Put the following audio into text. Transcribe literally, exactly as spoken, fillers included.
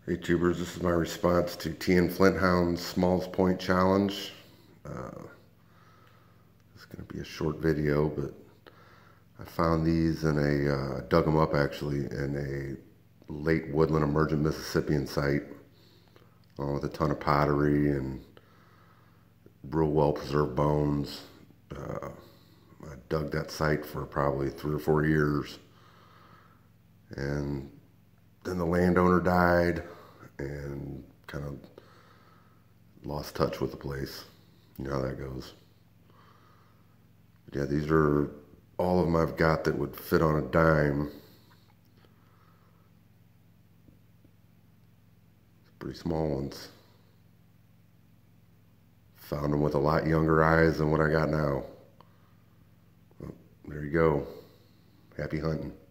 Hey tubers, this is my response to T N Flinthound's Smalls Point Challenge. Uh, it's going to be a short video, but I found these in a, uh, dug them up actually, in a late woodland emergent Mississippian site, along with a ton of pottery and real well preserved bones. Uh, I dug that site for probably three or four years, and then the landowner died and kind of lost touch with the place. You know how that goes. But yeah, these are all of them I've got that would fit on a dime. Pretty small ones. Found them with a lot younger eyes than what I got now. Well, there you go. Happy hunting.